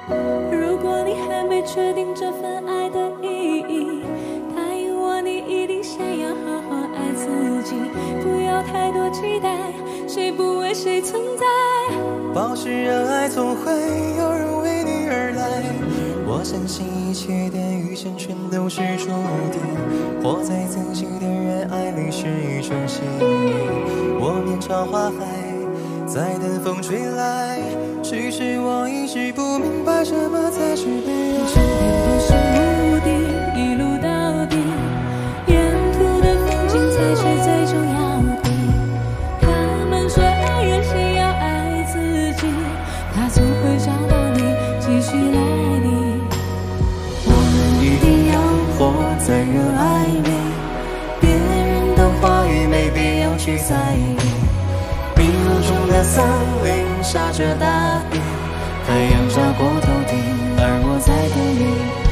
如果你还没确定这份爱的意义，答应我，你一定先要好好爱自己，不要太多期待，谁不为谁存在。 保持热爱，总会有人为你而来。我相信一切的遇见全都是注定，活在自己的热爱里是一种幸运。我面朝花海，在等风吹来。其实我一直不明白，什么才是被爱。 终点不是目的，一路到底，沿途的风景才是最重要的。他们说爱人先要爱自己，他总会找到你，继续爱你。 我们一定要活在热爱里，别人的话语没必要去在意。迷雾中的森林下着大雨，太阳照过头顶，而我在等你。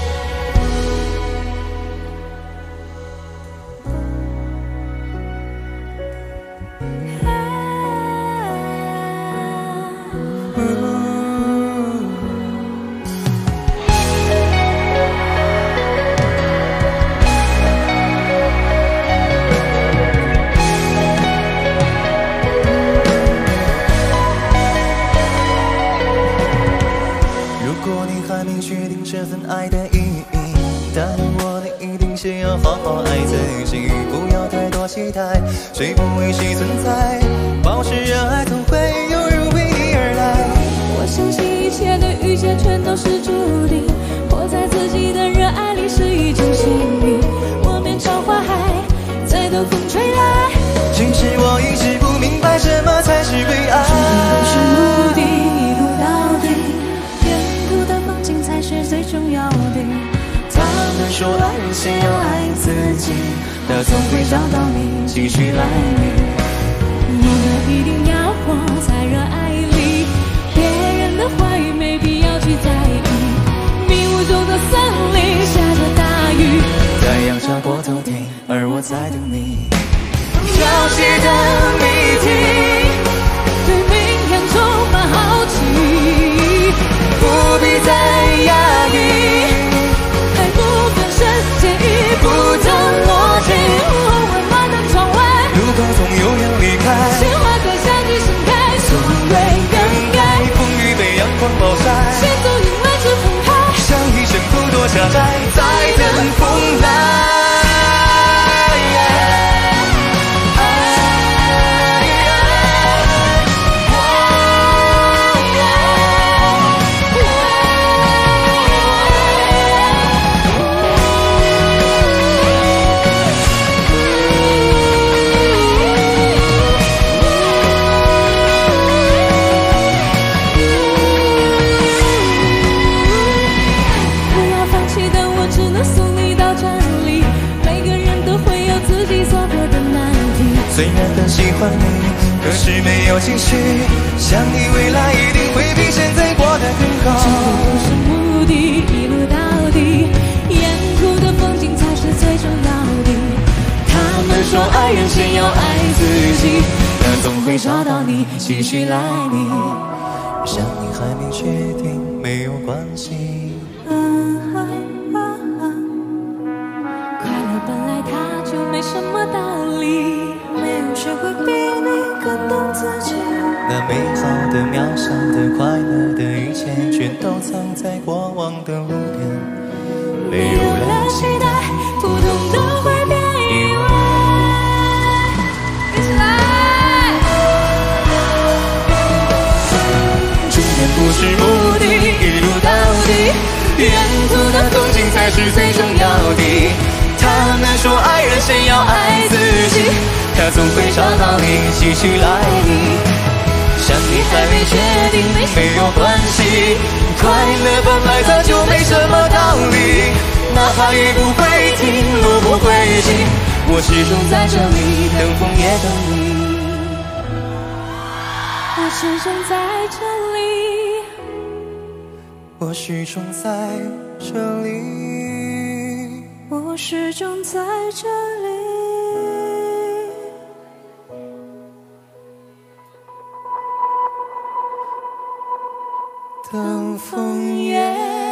这份爱的意义，答应我你一定先要好好爱自己，不要太多期待，谁不为谁存在，保持热爱，总会有人为你而来。 我相信一切的遇见全都是注定，活在自己的热爱里是一种幸运。我面朝花海，在等风吹来。 其实我一直不明白，什么才是被爱。 不是目的，一路到底，沿途的风景才是最重要的。 他们说爱人先要爱自己，他总会找到你，继续来你。 我们一定要活在热爱里，别人的话语没必要去在意。迷雾中的森林下着大雨， 太阳照过头顶，而我在等你。要写的谜题， 对明天充满好奇， 不必再压抑， 还不分身介意，不等默契。温暖的窗外， 路口总有要离开， 鲜花在夏季盛开， 总会更改，风雨被阳光暴晒， 行走因为这风海， 像一生不多狭窄，在等风来。虽然很喜欢你，可是没有情绪。想你未来一定会比现在过得更好。 这不是目的，一路到底，沿途的风景才是最重要的。他们说爱人先要爱自己， 但总会找到你，继续来你。想你还没确定，没有关系。 快乐本来它就没什么道理，没人学会比你更懂自己。 那美好的、渺小的、快乐的一切，全都藏在过往的路边。没有了期待， 普通都会变意外。一起来！ 终点不是目的，一路到底，沿途的风景才是最重要的。他们说爱人先要爱自己，他总会找到你，继续来你。想你还没确定，没有关系，快乐本来它就没什么道理。哪怕雨不会停，路不会停，我始终在这里，等风也等你。 我始终在这里， 我始终在这里， 我始终在这里。 等枫叶。